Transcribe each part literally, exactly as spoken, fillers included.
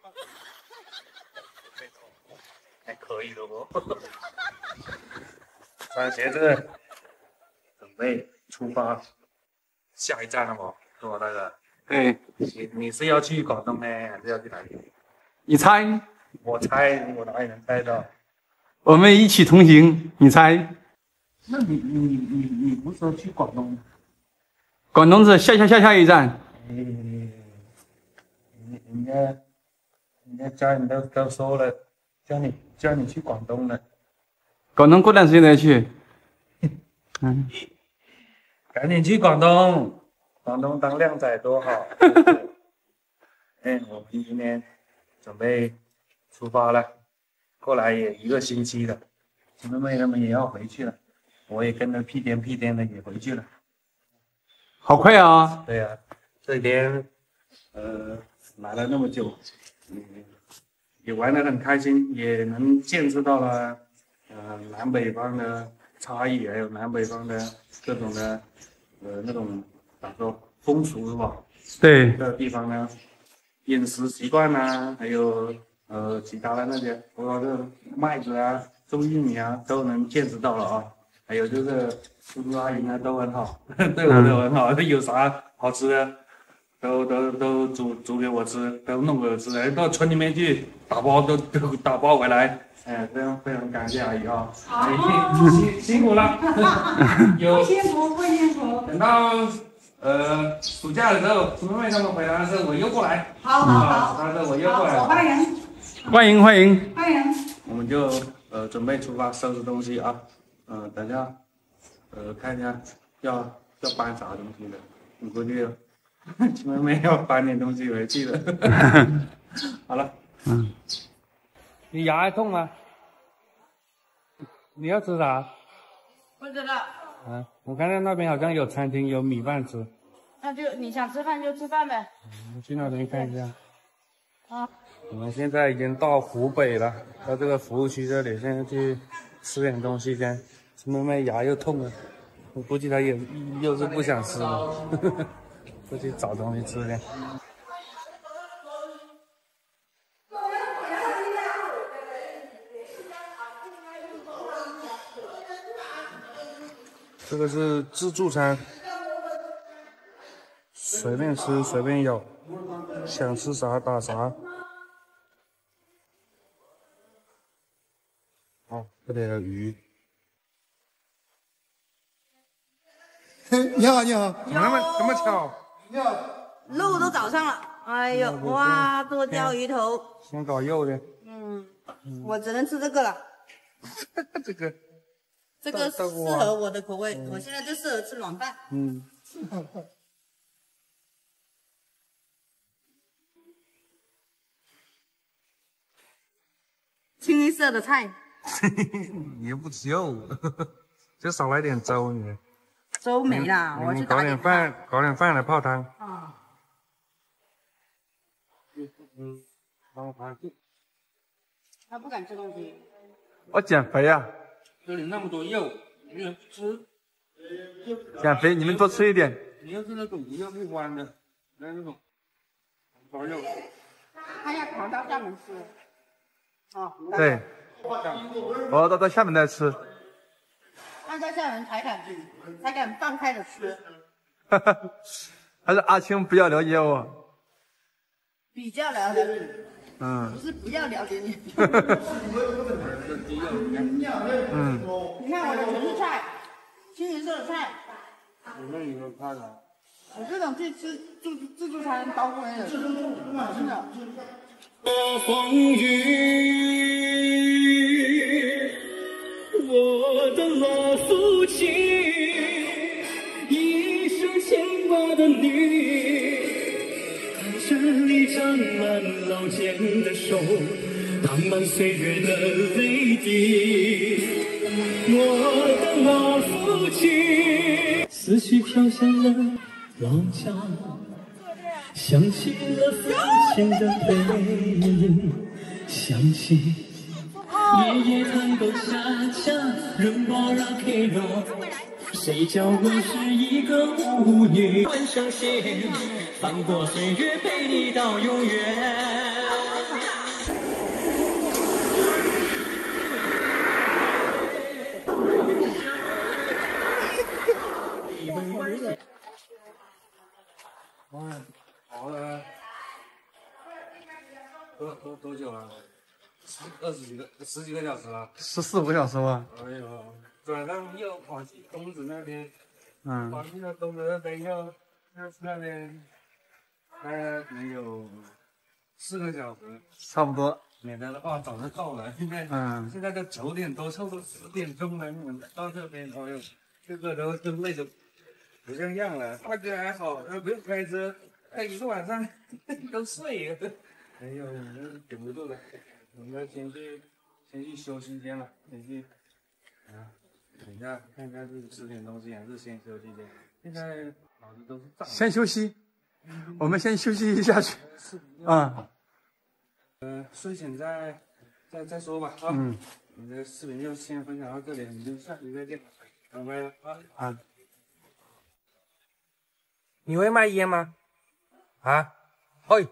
还可以的哦。穿鞋子，准备出发，下一站了不？是我大哥。 对， 你你是要去广东呢，还是要去哪里？ 你猜？ 我猜，我哪里能猜到？ 我们一起同行，你猜？ 那你你你你不是说去广东？ 广东是下下下下一站。 哎，人人家人家家人都都说了，叫你叫你去广东了。 广东过段时间再去。嗯， 赶紧去广东，广东当靓仔多好。哎，我们今天准备出发了，过来也一个星期了，亲妹妹他们也要回去了，我也跟着屁颠屁颠的也回去了。 好快啊！ 对呀、啊，这边呃来了那么久，嗯，也玩得很开心，也能见识到了呃南北方的差异，还有南北方的各种的呃那种咋说风俗是吧？ 对， 这个地方呢，饮食习惯啊，还有呃其他的那些，包括这个麦子啊、种玉米啊，都能见识到了啊。还有就是叔叔阿姨呢都很好，对我都很好，嗯、有啥好吃的都都都煮煮给我吃，都弄给我吃，哎，到村里面去打包都都打包回来，哎，非常非常感谢阿姨啊，阿姨辛辛苦了，有不辛苦不辛苦， 等到呃暑假的时候，妹妹他们回来的时候，我又过来， 好好好， 到时候我又过来， 欢迎欢迎欢迎欢迎， 我们就呃准备出发收拾东西啊。嗯、呃，等下，呃，看一下要要搬啥东西的，我估计亲妹妹要搬点东西回去的。好了， 嗯， 你牙还痛吗？你要吃啥？ 不知道。 啊，我看到那边好像有餐厅有米饭吃。 那就你想吃饭就吃饭呗。 我去那边看一下。 啊。 我们现在已经到湖北了，到这个服务区这里，现在去吃点东西先。妹妹牙又痛了，我估计她也又是不想吃了，过去找东西吃点。这个是自助餐，随便吃随便有，想吃啥打啥。哦，这里有鱼。 你好，你好， 怎么那么这么巧？ 你好， 肉都找上了，哎呦，哇，剁椒鱼头。 先搞肉的。 嗯，我只能吃这个了。 这个。 这个适合我的口味，我现在就适合吃软饭。 嗯。 清一色的菜。 你又不吃肉，就少来点粥你。 粥没了，我去搞点饭，搞点饭来泡汤。 啊。 嗯，帮我盘。 他不敢吃东西。 我减肥啊！ 这里那么多肉，没人吃。 减肥，你们多吃一点。 你要是那种不要不弯的，那那种包肉。 他要扛到厦门吃。哦。 对。我到到厦门再吃。 他在厦门才敢才敢放开的吃。 还是阿青比较了解我。 比较了解你。 嗯。 不是不要了解你。 嗯。 你看我的全是菜，清一色的菜。 我那你们看了？ 我这种去吃自自助餐包过来的，真的。 风雨，我的老父亲，一生牵挂的你，看着你沾满老茧的手，淌满岁月的泪滴。我的老父亲，思绪飘向了老家。想起了父亲的背影，想起爷爷弹奏恰恰人把拉 K 罗，谁叫我是一个舞女？换上鞋，翻过岁月，陪你到永远。 哦，熬了多多多久了？十二十几个十几个小时了。 十四五个小时吧。 哎呦，晚上又跑去东子那边， 嗯。 跑去了东子那边又又那边，大概能有四个小时。 差不多。 免得的话早就到了，现在嗯， 现在都九点多，差不多十点钟了，你们到这边，哎呦，这个都都累得不像样了。大哥还好，呃，不用开车，哎，一个晚上都睡了。哎呦，顶不住了，我们先去先去休息间了，先去啊，等一下看看是吃点东西还是先休息间。现在脑子都是胀。 先休息，我们先休息一下去。啊。 呃，睡醒再再再说吧啊。嗯。你的视频就先分享到这里，你就下期再见，拜拜了啊。 啊。 你会卖烟吗？啊？会。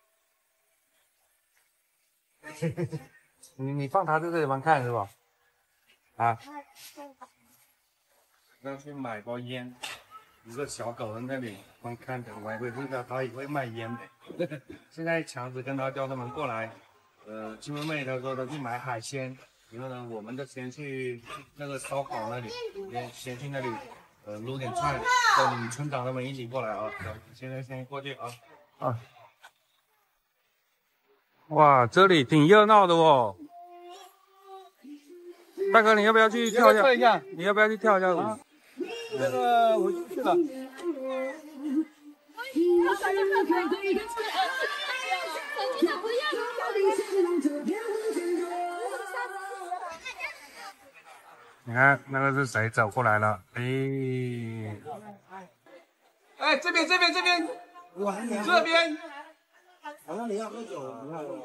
你你放他在这地方看是吧？啊？ 要去买包烟，一个小狗在那里光看着，我还会知道他也会卖烟的。现在强子跟他叫他们过来，呃，金妹妹她说她去买海鲜，然后呢，我们就先去那个烧烤那里，先先去那里，呃，撸点菜，跟村长他们一起过来啊。现在先过去啊。 啊。哇，这里挺热闹的哦。大哥，你要不要去跳一下？你要不要去跳一下舞？啊、 这个我就去了。 你看那个是谁走过来了？哎， 哎，这边这边这边，这边。 好像你要喝酒，你看。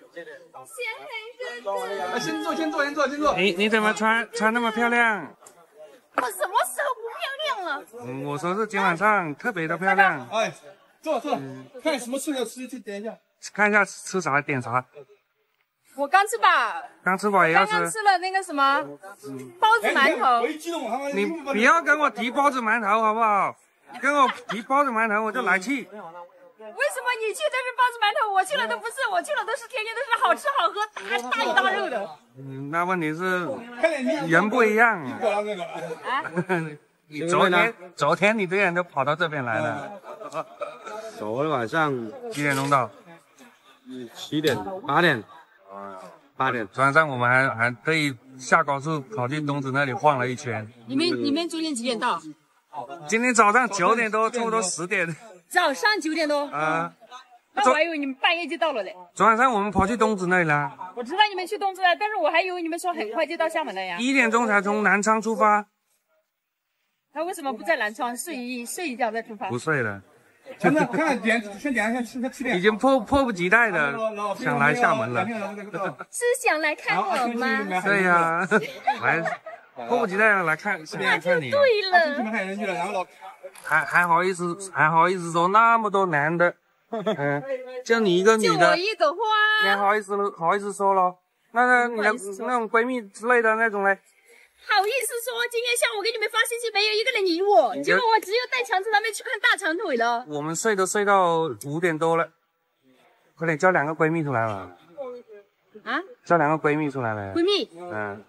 哎，先坐先坐先坐先坐。 你你怎么穿穿那么漂亮？ 我什么时候不漂亮了？ 嗯，我说是今晚上特别的漂亮。 哎，坐坐，看什么吃要吃去点一下。 看一下吃啥点啥。 我刚吃饱。 刚吃饱也要吃。 刚刚吃了那个什么包子馒头。 你不要跟我提包子馒头好不好？跟我提包子馒头我就来气。 为什么你去的是包子馒头，我去了都不是？我去了都是天天都是好吃好喝，大大鱼大肉的。 嗯，那问题是人不一样。啊？你昨天昨天你这人都跑到这边来了。 昨天晚上几点钟到？ 七点八点。八点。 昨晚上我们还还特意下高速跑去东子那里晃了一圈。 你们你们昨天几点到？ 今天早上九点多，差不多十点。 早上九点多啊， 那我还以为你们半夜就到了嘞。 昨晚上我们跑去东子那里了。 我知道你们去东子了，但是我还以为你们说很快就到厦门了呀。 一点钟才从南昌出发。 他为什么不在南昌睡一睡一觉再出发？ 不睡了。 现在看点先点先吃吃点。 已经迫迫不及待的想来厦门了。 是想来看我吗？ 对呀，来，迫不及待的来看，想来看你。 对了。 去看人去了，然后还还好意思，还好意思说那么多男的，嗯，就你一个女的， 就我一朵花， 你还好意思了，好意思说了？那个你的那种闺蜜之类的那种嘞？ 好意思说，今天下午给你们发信息，没有一个人理我，结果我只有带强子他们去看大长腿了。 我们睡都睡到五点多了，快点叫两个闺蜜出来吧。 啊？ 叫两个闺蜜出来了。 闺蜜？ 嗯。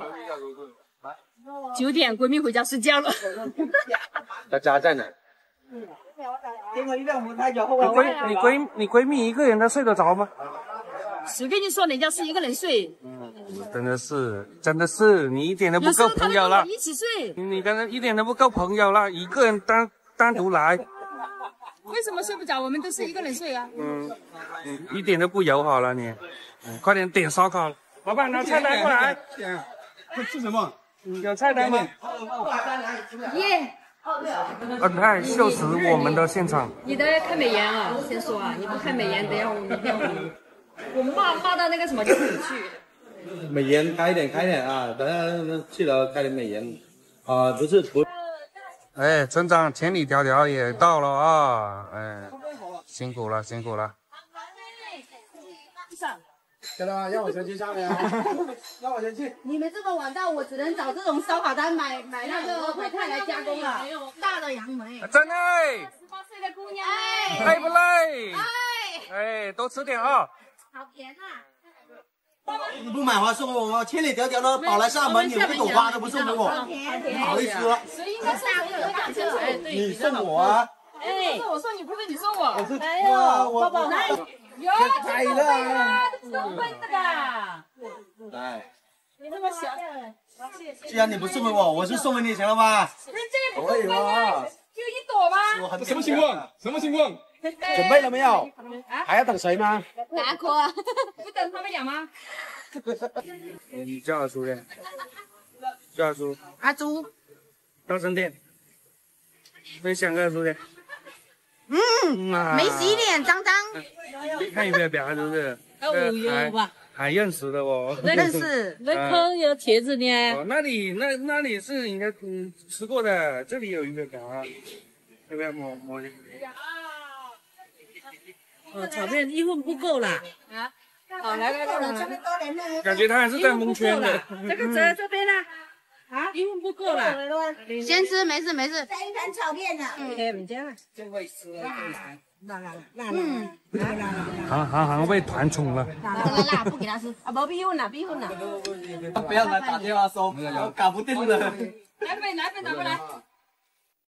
九点，闺蜜回家睡觉了。 她家在哪？ 你闺你闺你闺蜜一个人她睡得着吗？ 谁跟你说人家是一个人睡？ 嗯，真的是，真的是，你一点都不够朋友了。 一起睡。 你跟人一点都不够朋友了，一个人单单独来。 为什么睡不着？我们都是一个人睡啊。 嗯，嗯，一点都不友好了你。嗯，快点点烧烤，老板拿菜单过来。 吃什么？ 有菜单吗？ 耶！ 恩泰秀食我们的现场。 你的看美颜啊，先说啊，你不看美颜，等下我明天我我骂骂到那个什么就不去。 美颜开一点，开一点啊！等下去了开点美颜啊，不是不。 哎，村长千里迢迢也到了啊！哎，辛苦了，辛苦了。 知道吗？让我先去下面啊，让我先去。 你们这么晚到，我只能找这种烧烤摊买买那个海菜来加工了。大的杨梅。 真哎， 十八岁的姑娘， 累不累？ 哎， 哎，多吃点啊。 好甜啊！ 你不买花送给我吗？千里迢迢的跑来厦门，你们一朵花都不送给我，不好意思。 所以应该是大哥大哥，哎，对， 你送我啊？ 哎，是我送你，不是你送我。 我是哎呦， 我宝宝来，有来了， 都问这个。 来， 你这么小， 既然你不送给我，我就送给你，行了吧？ 人家也不送啊，就一朵吗？ 什么情况？ 什么情况？ 准备了没有？还要等谁吗？ 拿过，不等他们俩吗？ 你叫阿叔的，叫阿叔， 阿朱， 大声点，分享个阿叔的。 嗯， 啊， 没洗脸，脏脏。 看有没有表，是不是？ 哦，有吧？ 还认识的哦。 认识。 那坑有茄子呢。 哦，那里那那里是应该嗯吃过的，这里有鱼表啊，要不要摸摸一下？ 哦，炒面一份不够啦。 啊，好，来来来来， 感觉他还是在蒙圈的。 这个折这边呢？啊，一份不够啦。 先吃，没事没事。 再一盘炒面呢。 嗯，唔将。 真会吃。辣辣辣嗯， 辣辣好好好，被团宠了。 辣辣辣，不给他吃。 啊，没逼婚了，逼婚了。 不要来打电话说，我搞不定了。 来杯，来杯，拿过来。